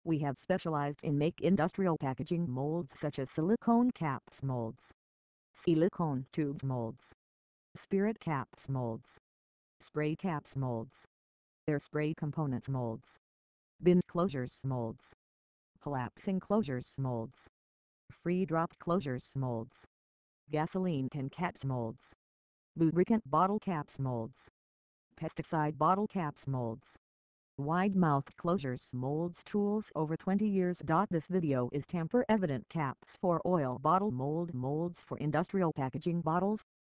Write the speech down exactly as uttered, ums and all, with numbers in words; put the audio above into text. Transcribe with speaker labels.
Speaker 1: We have specialized in make industrial packaging molds such as silicone caps molds, silicone tubes molds, spirit caps molds, spray caps molds, air spray components molds, bin closures molds, collapsing closures molds, free drop closures molds, gasoline can caps molds, lubricant bottle caps molds, pesticide bottle caps molds, wide mouth closures molds tools over twenty years. This video is tamper evident caps for oil bottle mold molds for industrial packaging bottles.